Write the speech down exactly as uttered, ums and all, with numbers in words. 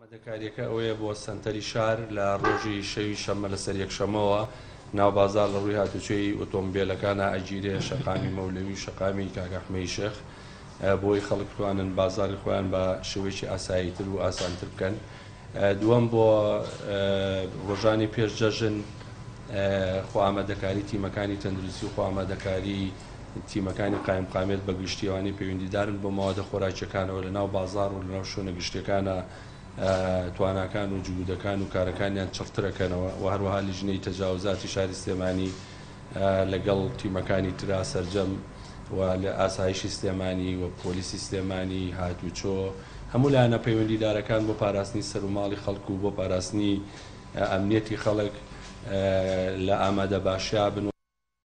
ئامادەکاریەکە ئەوەیە بۆ سەنتەری شار لە ڕۆژی شەوی شەممە لەسەر یەکشەمەوە ناو بازار لە ڕووی هاتوچۆی ئۆتۆمبیلەکانە ئەگیرێ شەقامی مەولەوی و شەقامی کاکەحمەی شێخ بۆی خەڵک بتوانن بازاری خۆیان بە شێوەیەکی ئاساییتر و ئاسانتر بکەن. دووەم بۆ ڕۆژانی پێش جەژن خۆ ئامادەکاری تیمەکانی تەندروستی و خۆ ئامادەکاری تیمەکانی قایمقامێت بە گشتیوانی پەیوەندیدارن بۆ ماوەدە خۆراکیەکانەوە لە ناو بازار و لە ناو شوێنە گشتیەکانە تواناکان و جوودەکان و کارەکانیان چڕترەکەنەوە و هەروەها لیژنەی تەجاوزاتی شاری سلێمانی لەگەڵ تیمەکانی ترا سەرجەم و لە ئاسایشی سلێمانی و پۆلیسی سلێمانی هاتوچۆ هەموو لایەنە پەیوەندیدارەکان بۆ پاراستنی سەر و ماڵی خەڵک و بۆ پاراستنی ئەمنیەتی خەڵک لە ئامادە باشیا بن.